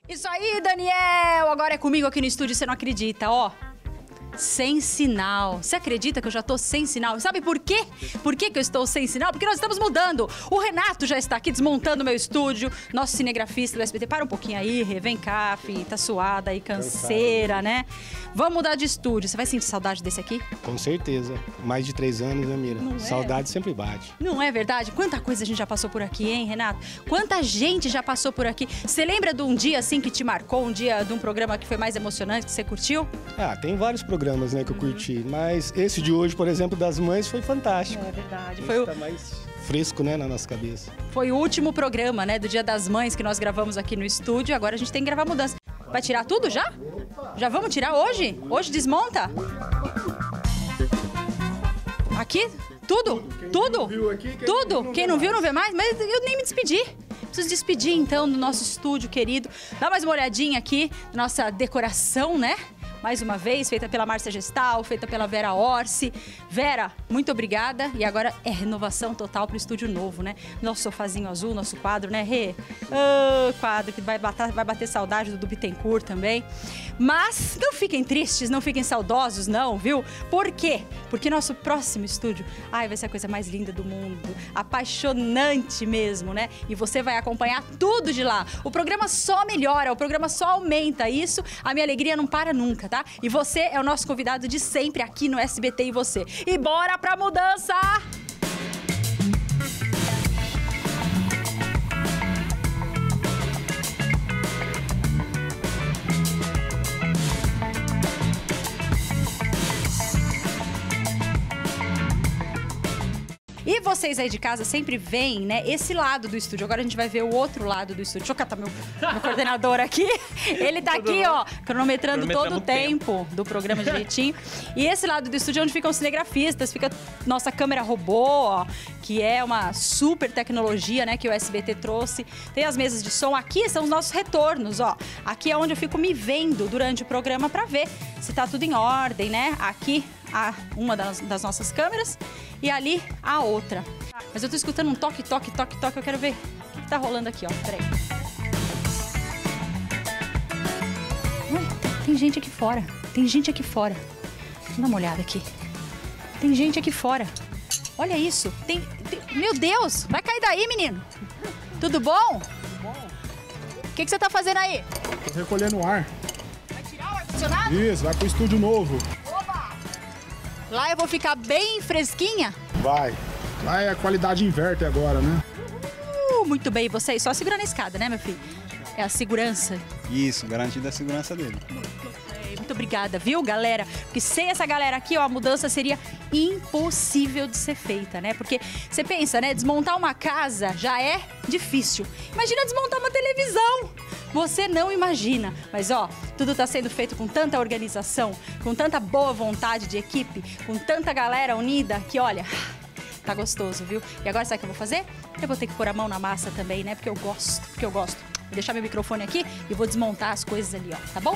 Isso aí, Daniel! Agora é comigo aqui no estúdio, você não acredita, ó. Sem sinal. Você acredita que eu já tô sem sinal? Sabe por quê? Por que eu estou sem sinal? Porque nós estamos mudando. O Renato já está aqui desmontando o meu estúdio. Nosso cinegrafista do SBT. Para um pouquinho aí, Rê. Vem cá, filho. Tá suada aí, canseira, né? Vamos mudar de estúdio. Você vai sentir saudade desse aqui? Com certeza. Mais de 3 anos, né, Mira? Não é? Saudade sempre bate. Não é verdade? Quanta coisa a gente já passou por aqui, hein, Renato? Quanta gente já passou por aqui. Você lembra de um dia, assim, que te marcou? Um dia de um programa que foi mais emocionante, que você curtiu? Ah, tem vários programas, né, que eu curti. Mas esse de hoje, por exemplo, das mães, foi fantástico. É verdade. Foi tá mais fresco, né, na nossa cabeça. Foi o último programa, né, do Dia das Mães que nós gravamos aqui no estúdio. Agora a gente tem que gravar mudança. Vai tirar tudo já? Já vamos tirar hoje? Hoje desmonta? Aqui? Tudo? Tudo? Tudo? Quem não viu não vê mais? Mas eu nem me despedi. Preciso despedir então do nosso estúdio querido. Dá mais uma olhadinha aqui na nossa decoração, né? Mais uma vez, feita pela Márcia Gestal, feita pela Vera Orsi. Vera, muito obrigada. E agora é renovação total pro estúdio novo, né? Nosso sofazinho azul, nosso quadro, né, Rê? Quadro que vai bater saudade do Bittencourt também. Mas não fiquem tristes, não fiquem saudosos, não, viu? Por quê? Porque nosso próximo estúdio, vai ser a coisa mais linda do mundo. Apaixonante mesmo, né? E você vai acompanhar tudo de lá. O programa só melhora, o programa só aumenta. Isso, a minha alegria não para nunca, tá? E você é o nosso convidado de sempre aqui no SBT e você. E bora pra mudança! E vocês aí de casa sempre veem, né, esse lado do estúdio. Agora a gente vai ver o outro lado do estúdio. Deixa eu catar meu coordenador aqui. Ele tá aqui, ó, cronometrando todo o tempo do programa direitinho. E esse lado do estúdio é onde ficam os cinegrafistas, fica nossa câmera robô, ó, que é uma super tecnologia, né, que o SBT trouxe. Tem as mesas de som. Aqui são os nossos retornos, ó. Aqui é onde eu fico me vendo durante o programa pra ver se tá tudo em ordem, né? Aqui uma das nossas câmeras e ali a outra. Mas eu tô escutando um toque, toque, toque, toque. Eu quero ver o que tá rolando aqui, ó. Peraí. Tem gente aqui fora. Tem gente aqui fora. Dá uma olhada aqui. Tem gente aqui fora. Olha isso. Meu Deus! Vai cair daí, menino. Tudo bom? Tudo bom. O que você tá fazendo aí? Tô recolhendo o ar. Vai tirar o ar-condicionado? Isso, vai pro estúdio novo. Lá eu vou ficar bem fresquinha? Vai. Lá é a qualidade inverte agora, né? Muito bem, vocês só segurando a escada, né, meu filho? É a segurança. Isso, garantida a segurança dele. Muito obrigada, viu, galera? Porque sem essa galera aqui, ó, a mudança seria impossível de ser feita, né? Porque você pensa, né, desmontar uma casa já é difícil. Imagina desmontar uma televisão. Você não imagina. Mas, ó, tudo tá sendo feito com tanta organização, com tanta boa vontade de equipe, com tanta galera unida que, olha, tá gostoso, viu? E agora sabe o que eu vou fazer? Eu vou ter que pôr a mão na massa também, né? Porque eu gosto. Vou deixar meu microfone aqui e vou desmontar as coisas ali, ó, tá bom?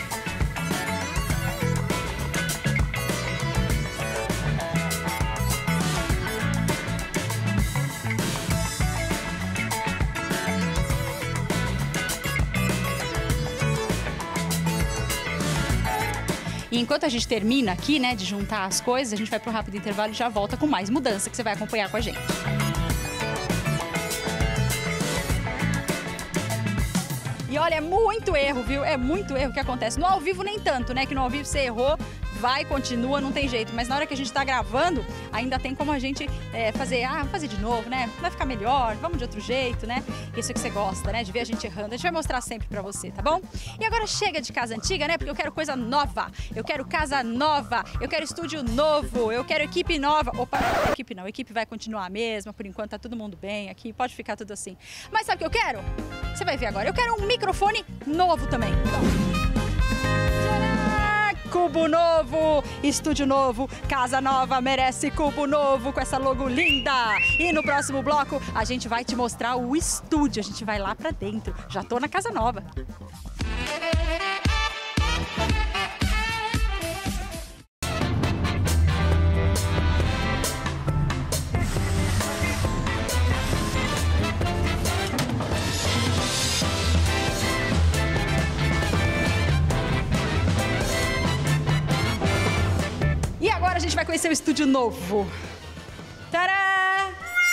E enquanto a gente termina aqui, né, de juntar as coisas, a gente vai para um rápido intervalo e já volta com mais mudança que você vai acompanhar com a gente. E olha, é muito erro, viu? É muito erro que acontece. No ao vivo nem tanto, né? Que no ao vivo você errou, vai, continua, não tem jeito. Mas na hora que a gente tá gravando, ainda tem como a gente fazer de novo, né? Vai ficar melhor, vamos de outro jeito, né? Isso que você gosta, né? De ver a gente errando. A gente vai mostrar sempre pra você, tá bom? E agora chega de casa antiga, né? Porque eu quero coisa nova. Eu quero casa nova. Eu quero estúdio novo. Eu quero equipe nova. Opa, equipe não. A equipe vai continuar a mesma. Por enquanto tá todo mundo bem aqui. Pode ficar tudo assim. Mas sabe o que eu quero? Você vai ver agora. Eu quero um microfone novo também. Cubo novo, estúdio novo, casa nova, merece cubo novo com essa logo linda. E no próximo bloco a gente vai te mostrar o estúdio, a gente vai lá pra dentro. Já tô na casa nova. gente vai conhecer o estúdio novo. Tadá!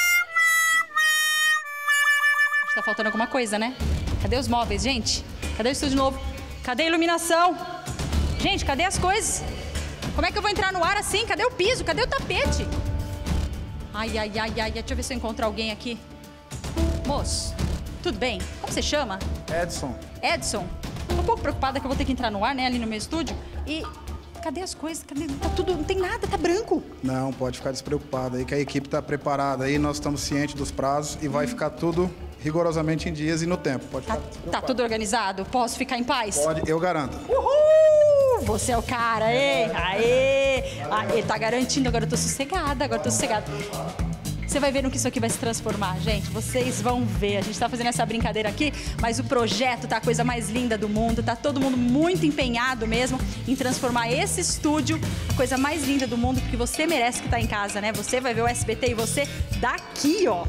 Acho que tá faltando alguma coisa, né? Cadê os móveis, gente? Cadê o estúdio novo? Cadê a iluminação? Gente, cadê as coisas? Como é que eu vou entrar no ar assim? Cadê o piso? Cadê o tapete? Ai, deixa eu ver se eu encontro alguém aqui. Moço, tudo bem? Como você chama? Edson. Edson? Tô um pouco preocupada que eu vou ter que entrar no ar, né, ali no meu estúdio. E cadê as coisas? Cadê? Tá tudo, não tem nada, tá branco. Não, pode ficar despreocupado aí, que a equipe tá preparada aí, nós estamos cientes dos prazos e vai ficar tudo rigorosamente em dias e no tempo. Pode ficar Tá tudo organizado? Posso ficar em paz? Pode, eu garanto. Uhul! Você é o cara, hein? Aê! Ele tá garantindo, agora eu tô sossegada, Você vai ver no que isso aqui vai se transformar, gente. Vocês vão ver. A gente tá fazendo essa brincadeira aqui, mas o projeto tá a coisa mais linda do mundo. Tá todo mundo muito empenhado mesmo em transformar esse estúdio a coisa mais linda do mundo, porque você merece que tá em casa, né? Você vai ver o SBT e você daqui, ó.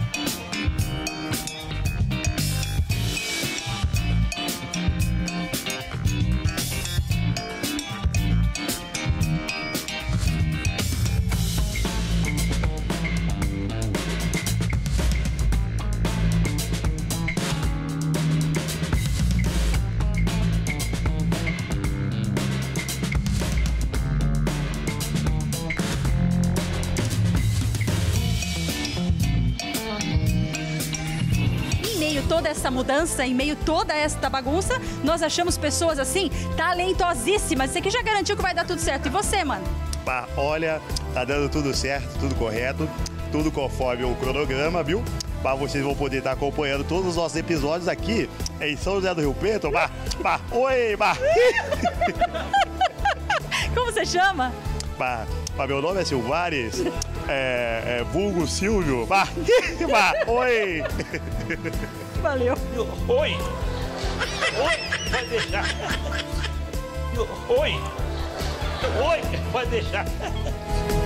Toda essa mudança, em meio a toda esta bagunça, nós achamos pessoas assim, talentosíssimas. Isso aqui já garantiu que vai dar tudo certo. E você, mano? Bah, olha, tá dando tudo certo, tudo correto, tudo conforme o cronograma, viu? Bah, vocês vão poder estar acompanhando todos os nossos episódios aqui em São José do Rio Preto. Oi, Como você chama? Meu nome é Silvares, vulgo Silvio. Oi. Valeu. Oi, vai deixar. Oi, pode deixar.